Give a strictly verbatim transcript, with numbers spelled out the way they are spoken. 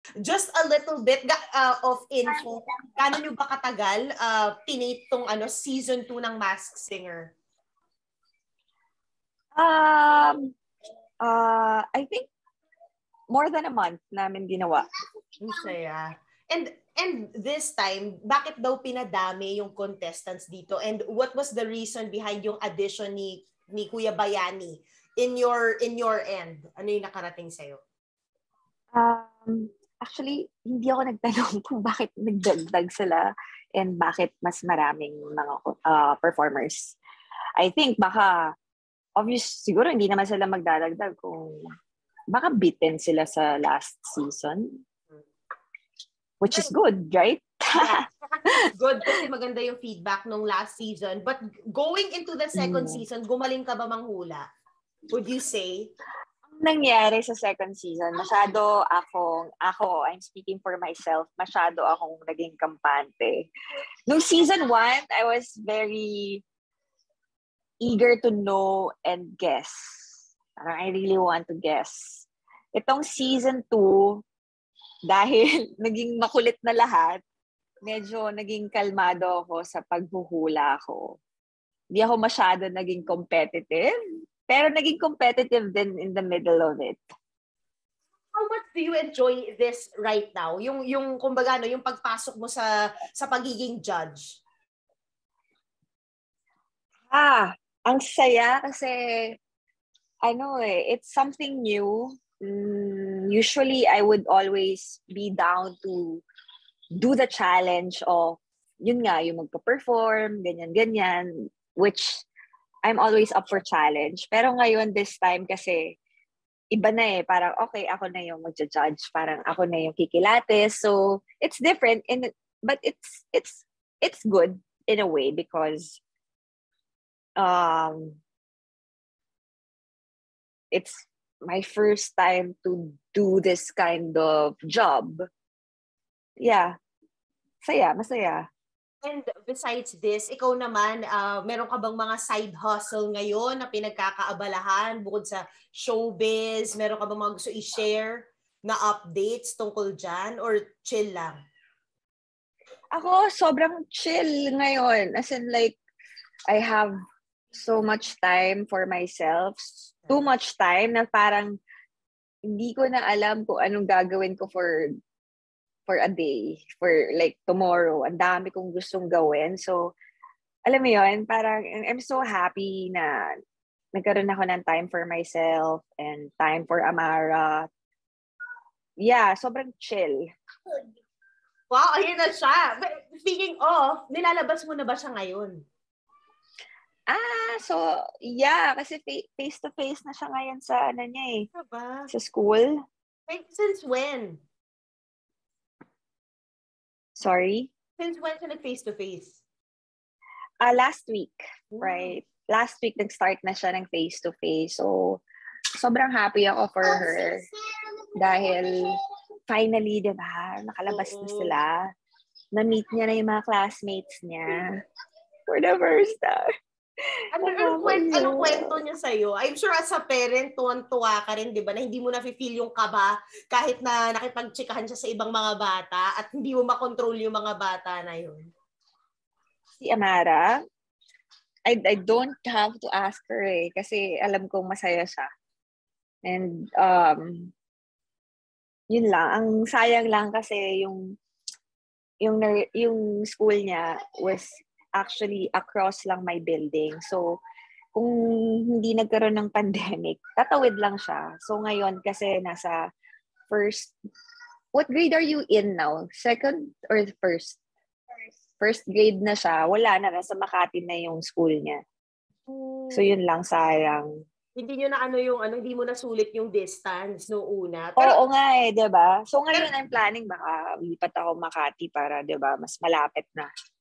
Just a little bit uh, of info. Gaano nyo ba katagal uh, tinate tong ano, season two ng Masked Singer? Um, uh, I think more than a month namin ginawa. Ang saya. And and this time, bakit daw pinadami yung contestants dito? And what was the reason behind yung addition ni ni Kuya Bayani in your in your end? Ano yung nakarating sa'yo? Um, actually, hindi ako nagtanong kung bakit nagdagdag sila and bakit mas maraming mga uh, performers. I think baka obvious, siguro hindi naman sila magdadagdag kung baka beaten sila sa last season. Which is good, right? Yeah, good kasi maganda yung feedback nung last season. But going into the second mm. season, gumaling ka ba manghula? Would you say? Ang nangyari sa second season, masyado akong, ako, I'm speaking for myself, masyado akong naging kampante. Nung season one, I was very eager to know and guess. I really want to guess. Itong season two, dahil naging makulit na lahat, medyo naging kalmado ako sa paghuhula ko. Hindi ako masyado naging competitive, pero naging competitive din in the middle of it. How much do you enjoy this right now? Yung yung kumbaga no, yung pagpasok mo sa sa pagiging judge. Ah, ang saya kasi ano eh, it's something new. Mm, usually, I would always be down to do the challenge of, yun nga, yung magpa-perform, ganyan-ganyan, which I'm always up for challenge. Pero ngayon, this time kasi, iba na eh, parang okay, ako na yung magja-judge, parang ako na yung kikilates. So, it's different, in, but it's, it's, it's good in a way because um, it's my first time to do this kind of job. Yeah. Saya, masaya. And besides this, ikaw naman, uh, meron ka bang mga side hustle ngayon na pinagkakaabalahan bukod sa showbiz? Meron ka bang mga gusto i-share na updates tungkol dyan? Or chill lang? Ako, sobrang chill ngayon. As in like, I have so much time for myself. Too much time na parang hindi ko na alam kung anong gagawin ko for for a day, for like tomorrow. Ang dami kong gustong gawin. So, alam mo yun, parang I'm so happy na nagkaroon ako ng time for myself and time for Amara. Yeah, sobrang chill. Wow, ayun na siya. But speaking of, nilalabas mo na ba siya ngayon? Ah, so, yeah, kasi face-to-face na siya ngayon sa, ano niya eh, diba? Sa school. Like, since when? Sorry? Since when siya nag-face-to-face? Ah, uh, last week, wow. right? Last week, nag-start na siya ng face-to-face. So, sobrang happy ako for her. Dahil, finally, diba, nakalabas Oo. na sila. Na-meet niya na yung mga classmates niya. For the first time. Ano, anong, kwento, anong kwento niya sa'yo? I'm sure as a parent, tuwan-tuwa ka rin, di ba? Na hindi mo na-feel yung kaba kahit na nakipag-chikahan siya sa ibang mga bata at hindi mo makontrol yung mga bata na yun. Si Amara, I, I don't have to ask her eh. Kasi alam kong masaya siya. And, um, yun lang. Ang sayang lang kasi yung, yung, yung school niya was actually across lang my building. So, kung hindi nagkaroon ng pandemic, tatawid lang siya. So, ngayon kasi nasa first, what grade are you in now? Second or first? First grade na siya. Wala na, nasa Makati na yung school niya. So, yun lang, sayang. Hindi nyo na ano yung, ano, hindi mo na sulit yung distance no una. Pero, oo nga eh, diba? So, ngayon I'm planning, baka lipat ako Makati para, diba, mas malapit na.